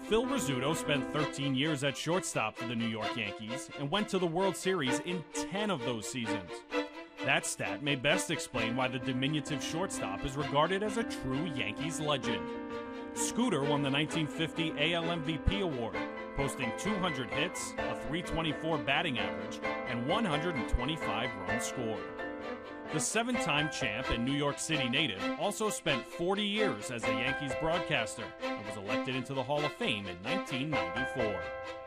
Phil Rizzuto spent 13 years at shortstop for the New York Yankees and went to the World Series in 10 of those seasons. That stat may best explain why the diminutive shortstop is regarded as a true Yankees legend. Scooter won the 1950 AL MVP award, posting 200 hits, a .324 batting average, and 125 runs scored. The seven-time champ and New York City native also spent 40 years as a Yankees broadcaster and was elected into the Hall of Fame in 1994.